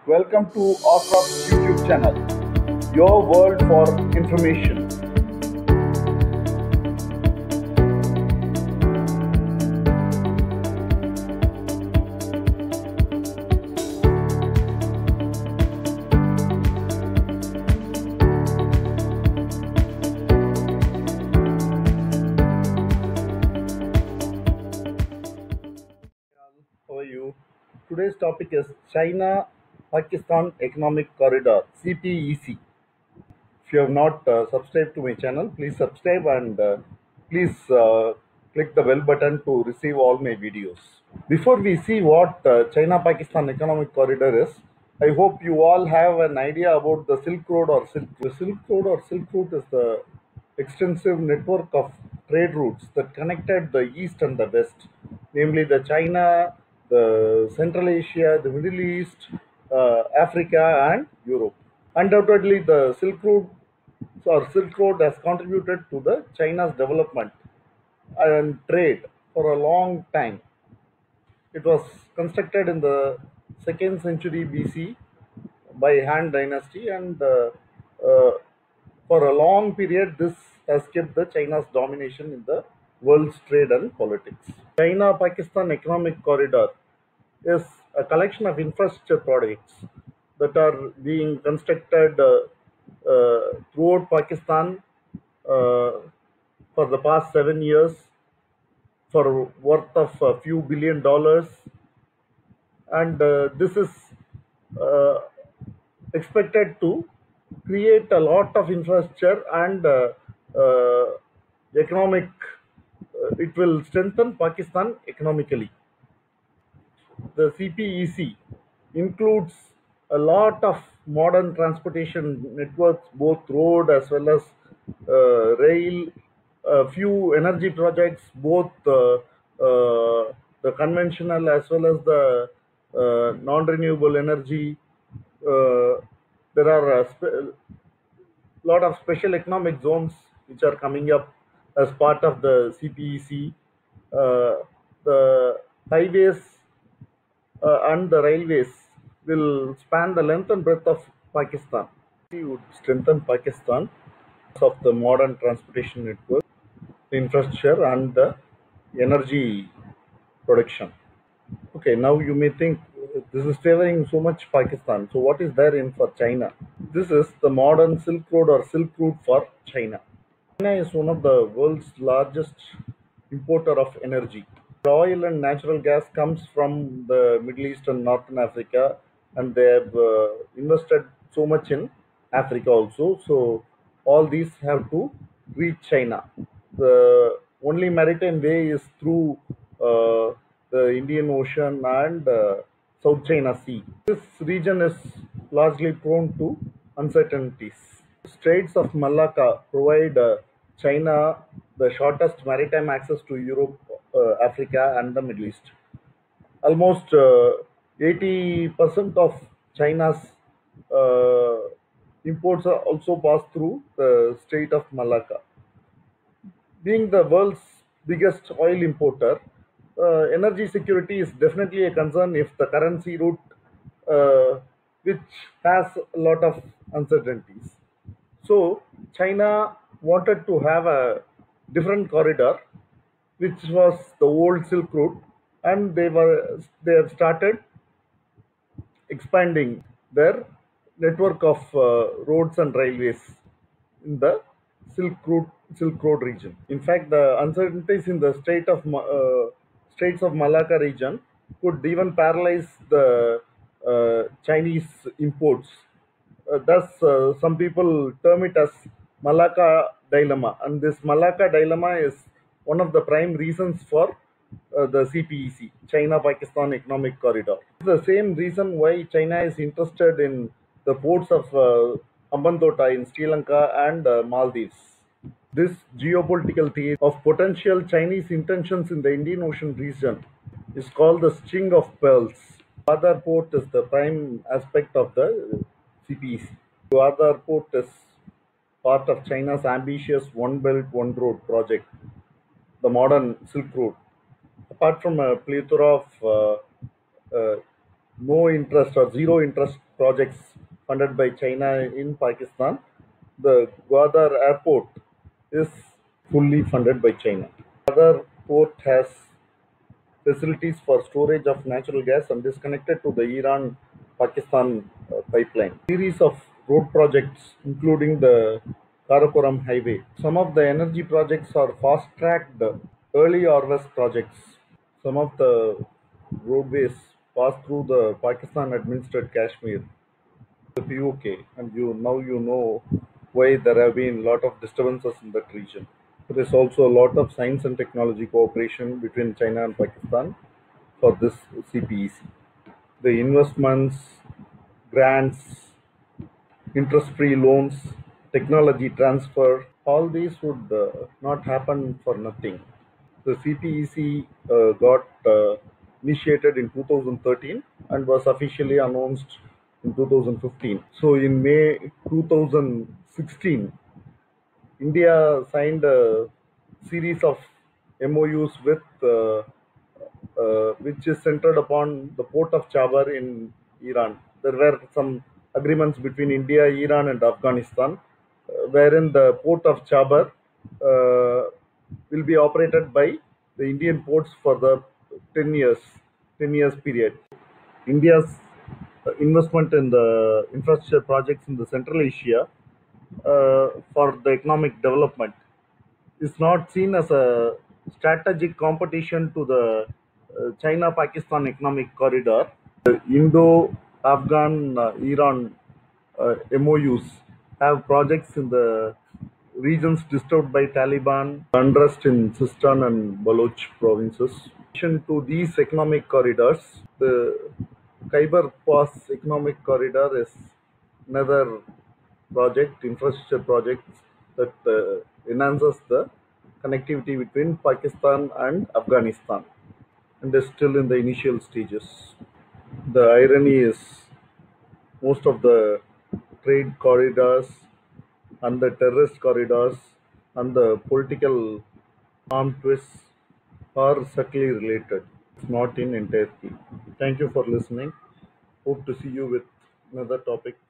Welcome to Orcrop's YouTube channel, your world for information. How are you? Today's topic is China Pakistan Economic Corridor CPEC. If you have not subscribed to my channel, please subscribe and please click the bell button to receive all my videos. Before we see what China Pakistan Economic Corridor is, I hope you all have an idea about the Silk Road or Silk. The Silk Road or Silk Route is the extensive network of trade routes that connected the East and the West, namely the China, the Central Asia, the Middle East, Africa, and Europe. Undoubtedly, the Silk Road has contributed to the China's development and trade for a long time. It was constructed in the 2nd century BC by Han Dynasty, and uh, for a long period, this has kept the China's domination in the world's trade and politics. China-Pakistan Economic Corridor is a collection of infrastructure projects that are being constructed throughout Pakistan uh, for the past 7 years for worth of a few $1 billion, and this is uh, expected to create a lot of infrastructure and economic. It will strengthen Pakistan economically. The CPEC includes a lot of modern transportation networks, both road as well as rail, a few energy projects, both the conventional as well as the non-renewable energy. Uh, there are lot of special economic zones which are coming up as part of the CPEC. The highways and the railways will span the length and breadth of Pakistan. We would strengthen Pakistan of the modern transportation network, infrastructure, and the energy production. Okay, now you may think this is favoring so much Pakistan. So, what is there in for China? This is the modern Silk Road or Silk Route for China. China is one of the world's largest importer of energy. Oil and natural gas comes from the Middle East and Northern Africa, and they have invested so much in Africa also. So all these have to reach China. The only maritime way is through the Indian Ocean and South China Sea. This region is largely prone to uncertainties. Straits of Malacca provide China the shortest maritime access to Europe, Africa, and the Middle East. Almost 80% of China's uh, imports are also pass through the Strait of Malacca. Being the world's biggest oil importer, energy security is definitely a concern if the currency route, which has a lot of uncertainties. So China wanted to have a different corridor, which was the old Silk Route, and they have started expanding their network of roads and railways in the Silk Road region. In fact, the uncertainties in the Straits of Malacca region could even paralyze the Chinese imports. Thus, some people term it as Malacca dilemma, and this Malacca dilemma is one of the prime reasons for the CPEC, China-Pakistan Economic Corridor. The same reason why China is interested in the ports of Hambantota in Sri Lanka and Maldives. This geopolitical theory of potential Chinese intentions in the Indian Ocean region is called the string of pearls. Gwadar port is the prime aspect of the CPEC. Gwadar port is part of China's ambitious One Belt, One Road project, the modern Silk Road. Apart from a plethora of no interest or zero interest projects funded by China in Pakistan. The Gwadar airport is fully funded by China. Other port has facilities for storage of natural gas and is connected to the Iran-Pakistan pipeline. Series of road projects, including the Karakoram Highway. Some of the energy projects are fast-tracked early harvest projects. Some of the roadways pass through the Pakistan-administered Kashmir, the POK, and you know why there have been a lot of disturbances in that region. There is also a lot of science and technology cooperation between China and Pakistan for this CPEC. The investments, grants, interest-free loans, technology transfer, all these would not happen for nothing. The CPEC got initiated in 2013 and was officially announced in 2015. So in May 2016, India signed a series of MOUs with which is centered upon the port of Chabahar in Iran. There were some agreements between India, Iran, and Afghanistan, wherein the port of Chabahar will be operated by the Indian ports for the 10 years, 10 years period. India's investment in the infrastructure projects in the Central Asia for the economic development is not seen as a strategic competition to the China-Pakistan economic corridor. The Indo-Afghan Iran MOUs have projects in the regions disturbed by Taliban, unrest in Sistan and Baloch provinces. In addition to these economic corridors, the Khyber Pass economic corridor is another project, infrastructure projects that enhances the connectivity between Pakistan and Afghanistan, and is still in the initial stages. The irony is most of the trade corridors and the terrorist corridors and the political arm twists are subtly related, not in entirety. Thank you for listening. Hope to see you with another topic.